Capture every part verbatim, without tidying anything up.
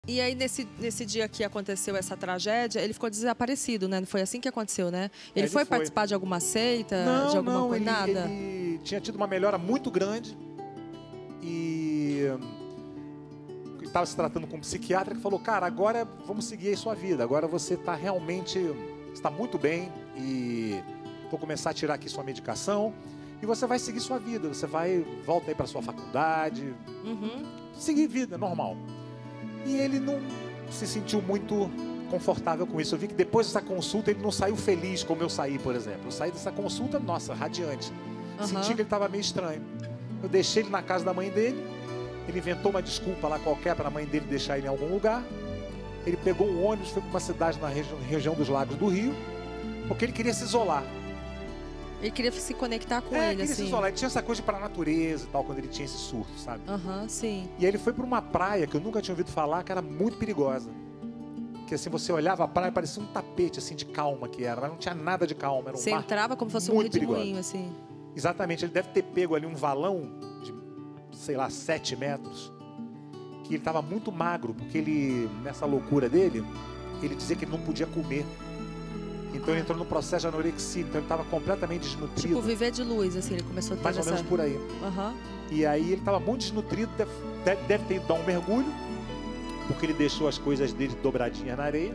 E aí, nesse, nesse dia que aconteceu essa tragédia, ele ficou desaparecido, né? Não foi assim que aconteceu, né? Ele, ele foi, foi participar de alguma seita, não, de alguma não, coisa, ele, nada? ele tinha tido uma melhora muito grande e ele estava se tratando com um psiquiatra que falou, cara, agora vamos seguir aí sua vida, agora você está realmente, está muito bem e vou começar a tirar aqui sua medicação e você vai seguir sua vida, você vai, volta aí para sua faculdade, Uhum. seguir vida normal. E ele não se sentiu muito confortável com isso. Eu vi que depois dessa consulta ele não saiu feliz como eu saí, por exemplo. Eu saí dessa consulta, nossa, radiante. Uhum. Senti que ele estava meio estranho. Eu deixei ele na casa da mãe dele. Ele inventou uma desculpa lá qualquer para a mãe dele deixar ele em algum lugar. Ele pegou um ônibus, foi para uma cidade na região, região dos Lagos do Rio, porque ele queria se isolar. Ele queria se conectar com é, ele, queria assim. se isolar. Ele tinha essa coisa de ir para a natureza e tal, quando ele tinha esse surto, sabe? Aham, uhum, sim. E aí ele foi para uma praia que eu nunca tinha ouvido falar, que era muito perigosa. Que assim, você olhava a praia, parecia um tapete assim de calma que era, mas não tinha nada de calma. Era um você mar entrava como se fosse um muito redemoinho, assim. Exatamente, ele deve ter pego ali um valão de, sei lá, sete metros, que ele estava muito magro, porque ele, nessa loucura dele, ele dizia que ele não podia comer. Então ah. ele entrou no processo de anorexia, então ele estava completamente desnutrido. Tipo, viver de luz, assim, ele começou a ter mais ou essa... menos por aí. Uhum. E aí ele estava muito desnutrido, deve, deve, deve ter ido dar um mergulho, porque ele deixou as coisas dele dobradinhas na areia.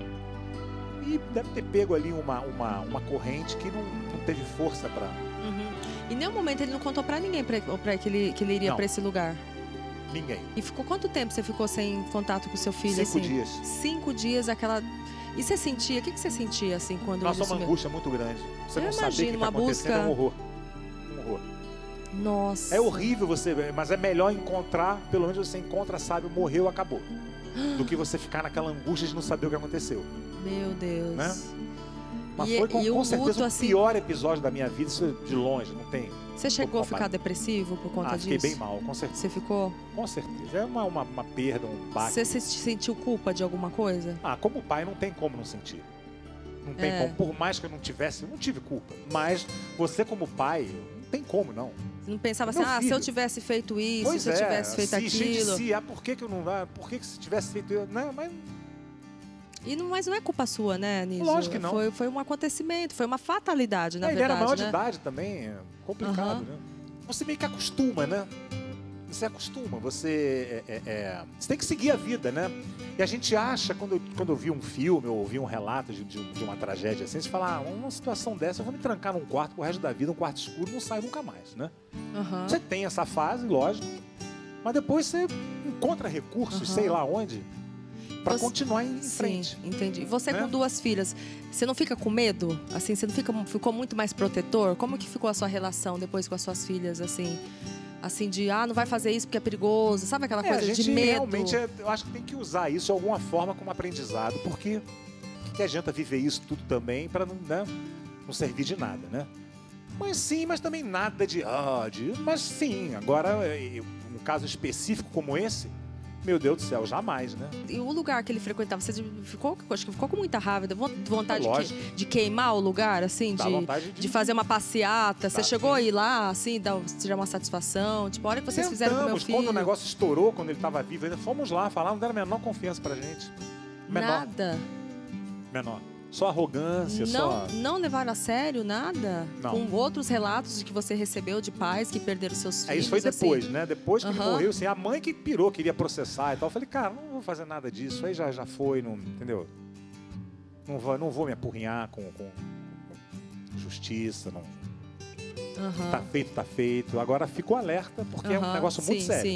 E deve ter pego ali uma, uma, uma corrente que não, não teve força para... Uhum. E em nenhum momento ele não contou para ninguém pra, pra que, ele, que ele iria para esse lugar? Ninguém. E ficou quanto tempo você ficou sem contato com seu filho? Cinco assim? dias. Cinco dias, aquela... E você sentia, o que, que você sentia assim quando... Nossa, ele uma angústia muito grande. Você Eu não saber o que está acontecendo, busca... é um horror. Um horror. Nossa. É horrível você ver, mas é melhor encontrar, pelo menos você encontra, sabe, morreu, acabou. Do que você ficar naquela angústia de não saber o que aconteceu. Meu Deus. Né? Mas e, foi com, e com o certeza luto, o assim... pior episódio da minha vida, isso de longe, não tem... Você chegou a ficar depressivo por conta ah, disso? fiquei bem mal, com certeza. Você ficou? Com certeza. É uma, uma, uma perda, um baque. Você se sentiu culpa de alguma coisa? Ah, como pai não tem como não sentir. Não tem é. como. Por mais que eu não tivesse, eu não tive culpa. Mas você como pai, não tem como não. Você não pensava assim, ah, se eu tivesse feito isso, pois se eu é, tivesse feito se, aquilo. Gente, se, ah, por que que eu não... Ah, por que que se tivesse feito isso? Não, mas... E não, mas não é culpa sua, né, Anísio? Lógico que não. Foi, foi um acontecimento, foi uma fatalidade, na é, verdade, ele era maior né? de idade também, é complicado, uhum. né? Você meio que acostuma, né? Você acostuma, você, é, é, é... você tem que seguir a vida, né? E a gente acha, quando eu, quando eu vi um filme ou ouvi um relato de, de, de uma tragédia assim, você fala, ah, uma situação dessa, eu vou me trancar num quarto pro resto da vida, um quarto escuro, não saio nunca mais, né? Uhum. Você tem essa fase, lógico, mas depois você encontra recursos, uhum. sei lá onde, para continuar em Sim, frente. Entendi. Você né? Com duas filhas, você não fica com medo? Assim, você não fica, ficou muito mais protetor? Como que ficou a sua relação depois com as suas filhas, assim? Assim, de, ah, não vai fazer isso porque é perigoso, sabe aquela é, coisa a gente de medo? Realmente, é, eu acho que tem que usar isso de alguma forma como aprendizado, porque que, que adianta viver isso tudo também para não, né, não servir de nada, né? Mas sim, mas também nada de, ah, de mas sim, agora, um caso específico como esse, meu Deus do céu, jamais, né? E o lugar que ele frequentava, você ficou, acho que ficou com muita raiva, vontade é de, que, de queimar o lugar, assim, de, vontade de... de fazer uma passeata. Você Dá, chegou sim. a ir lá, assim, dar, tirar uma satisfação? Tipo, a hora que vocês Tentamos, fizeram com o meu filho... quando o negócio estourou, quando ele estava vivo, ainda fomos lá falar, não deram a menor confiança pra gente. Menor. Nada? Menor. Só arrogância, não, só... Não levaram a sério nada? Não. Com outros relatos de que você recebeu de pais que perderam seus filhos? É, isso foi depois, assim. né? Depois que uhum. ele morreu, assim, a mãe que pirou, queria processar e tal. Eu falei, cara, não vou fazer nada disso. Aí já, já foi, não, entendeu? Não vou, não vou me apurrinhar com, com, com justiça, não... Uhum. Tá feito, tá feito. Agora ficou alerta, porque uhum. é um negócio muito sim, sério. Sim.